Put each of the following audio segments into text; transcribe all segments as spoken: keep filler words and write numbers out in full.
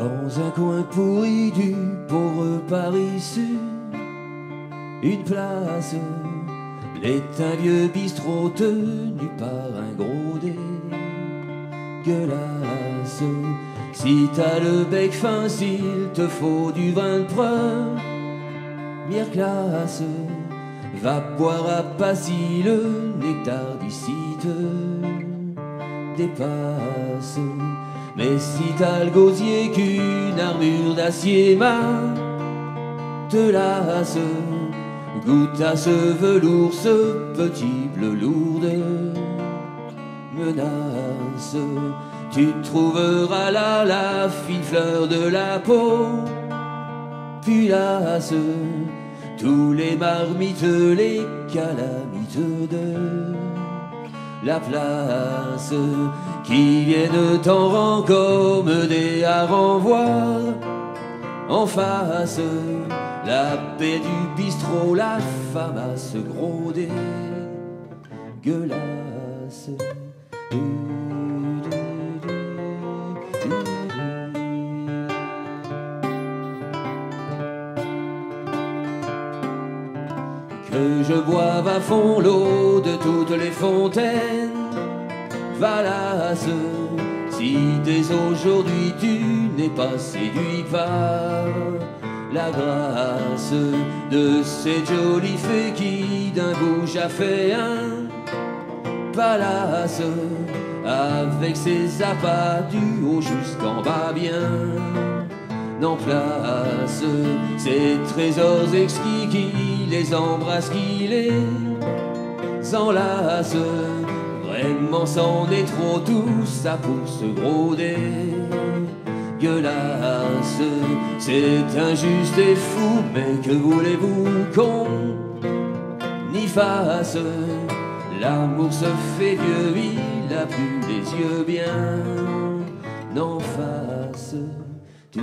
Dans un coin pourri du pauvre Paris Sud, une place n'est un vieux bistrot tenu par un gros dégueulasse. Si t'as le bec fin, s'il te faut du vin de première classe, va boire à Passy, le nectar d'ici te dépasse. Mais si t'as le gosier qu'une armure d'acier te lasse, goûte à ce velours, ce petit bleu lourd de menace. Tu trouveras là la fine fleur de la peau pulasse, tous les marmites, les calamites de la place, qui viennent en rang comme des harengs voir en face la paix du bistrot, la femme à ce gros dégueulasse. Que je boive à fond l'eau de toutes les fontaines valasse, si dès aujourd'hui tu n'es pas séduit par la grâce de cette jolie fée qui d'un bouge a fait un palace, avec ses appâts du haut jusqu'en bas bien en place, ces trésors exquis qui les embrassent, qui les enlace. Vraiment c'en est trop, tout ça pour ce gros dégueulasse. C'est injuste et fou, mais que voulez-vous qu'on y fasse? L'amour se fait vieux, il a plus les yeux bien en face. Du, du,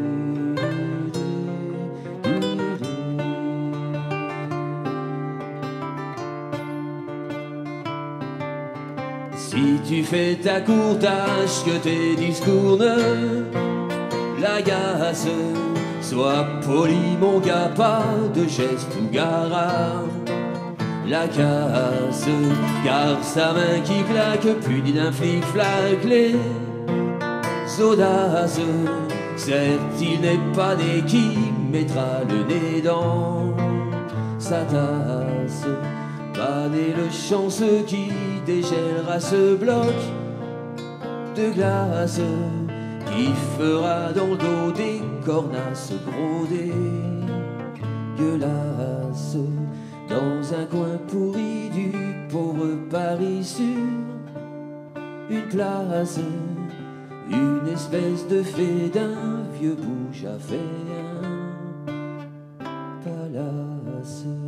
du, du, du. Si tu fais ta courtage, que tes discours ne l'agacent, sois poli mon gars, pas de geste ou gare la casse, car sa main qui claque punit d'un flic-flac les audaces. Certes, il n'est pas né qui mettra le nez dans sa tasse, pas né le chanceux qui dégèlera ce bloc de glace, qui fera dans le dos des cornasses gros dégueulasses. Dans un coin pourri du pauvre Paris Sud, une place, une espèce de fée d'un vieux bouge à faire un palace.